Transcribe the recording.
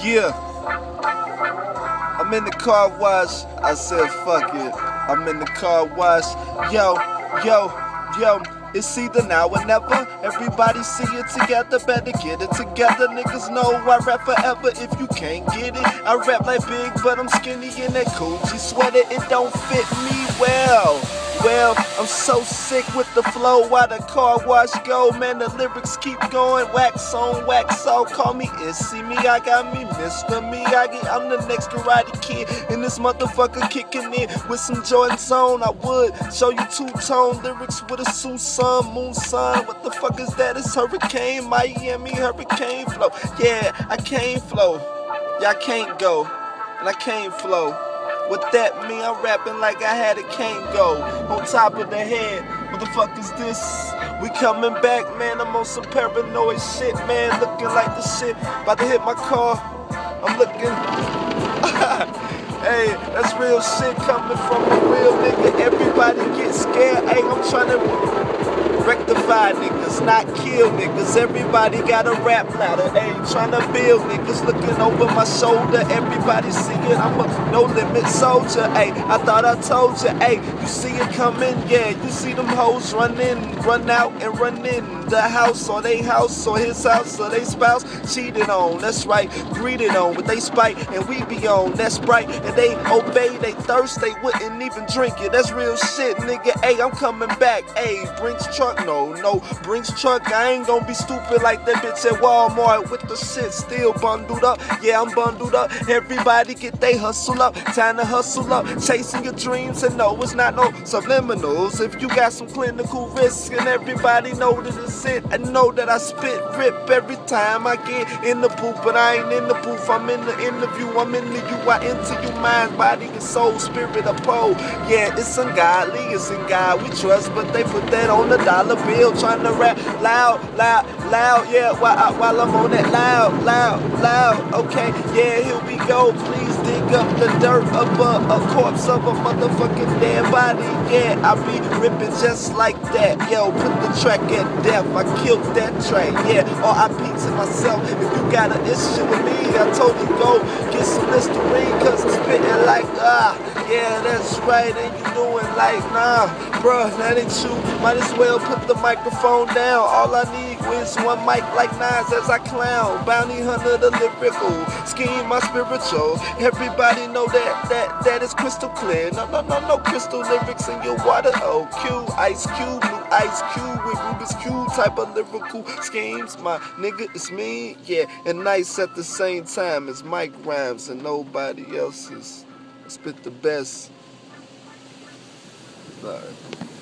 Yeah, I'm in the car wash. I said, fuck it. I'm in the car wash. Yo, yo, yo. It's either now or never. Everybody see it together, better get it together. Niggas know I rap forever. If you can't get it, I rap like big, but I'm skinny in that Gucci sweater. It don't fit me well. Well, I'm so sick with the flow while the car wash go. Man, the lyrics keep going. Wax on, wax off. Call me Issy Miyagi, me Mr. Miyagi. I'm the next Karate Kid. And this motherfucker kicking in with some Jordans on. I would show you two-tone lyrics with a Susan, moon sun. What the fuck is that? It's Hurricane Miami, Hurricane flow. Yeah, I can't flow. Yeah, I can't go. And I can't flow. What that mean? I'm rapping like I had a can't go. On top of the head, what the fuck is this? We coming back, man. I'm on some paranoid shit, man. Looking like the shit. About to hit my car. I'm looking. Hey, that's real shit coming from a real nigga. Everybody get scared. Hey, I'm trying to rectify niggas, not kill niggas. Everybody got a rap ladder, ayy, tryna build niggas. Looking over my shoulder, everybody see it. I'm a no limit soldier, ayy. I thought I told you, ayy. You see it coming, yeah. You see them hoes run in, run out, and run in the house or they house or his house or they spouse. Cheated on, that's right. Greeted on with they spite, and we be on. That's right, and they obey, they thirst, they wouldn't even drink it. That's real shit, nigga. Ayy, I'm coming back, ayy. Brinks truck. No, Brinks truck, I ain't gonna be stupid like that bitch at Walmart with the shit still bundled up. Yeah, I'm bundled up. Everybody get they hustle up. Time to hustle up. Chasing your dreams and no, it's not no subliminals. If you got some clinical risk and everybody know that it's it. I know that I spit rip every time I get in the booth, but I ain't in the booth. I'm in the interview. I'm into you. I into you, mind, body, and soul, spirit, a pole. Yeah, it's ungodly. It's in God we trust, but they put that on the dollar bill, trying to rap loud, yeah, while I'm on that loud, okay, yeah, here we go, please dig up the dirt of a corpse of a motherfucking dead body, yeah, I be ripping just like that, yo, put the track at death, I killed that track, yeah, R.I.P. to myself, if you got an issue with me, I told you go get some Listerine, cause I'm spitting like, yeah, that's right, and you doing like, nah, bruh, that ain't you, might as well put the microphone down. All I need is one mic like Nas as I clown. Bounty hunter, the lyrical scheme, my spiritual. Everybody know that is crystal clear. No crystal lyrics in your water. Oh, Q, Ice Cube, new Ice Cube with Rubik's Cube type of lyrical schemes. My nigga, it's me, yeah, and nice at the same time as Mike Rhymes and nobody else's. I spit the best. Sorry.